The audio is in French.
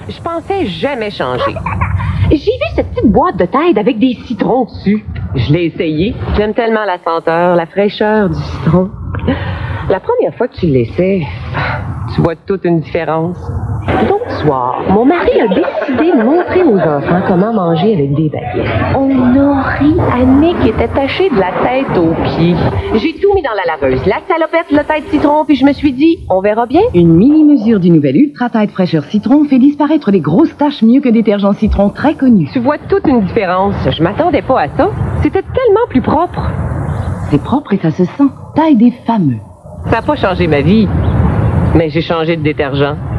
Je pensais jamais changer. J'ai vu cette petite boîte de Tide avec des citrons dessus. Je l'ai essayé. J'aime tellement la senteur, la fraîcheur du citron. La première fois que tu l'essaies, tu vois toute une différence. L'autre soir, mon mari a décidé de montrer aux enfants comment manger avec des baguettes. On a ri. Annick était tachée de la tête aux pieds. J'ai tout mis dans la laveuse. La salopette, le Tide citron, puis je me suis dit, on verra bien. Une mini-mesure du nouvel Ultra Tide fraîcheur citron fait disparaître les grosses taches mieux que détergent citron très connu. Tu vois toute une différence. Je m'attendais pas à ça. C'était tellement plus propre. C'est propre et ça se sent. Tide est fameux. Ça n'a pas changé ma vie, mais j'ai changé de détergent.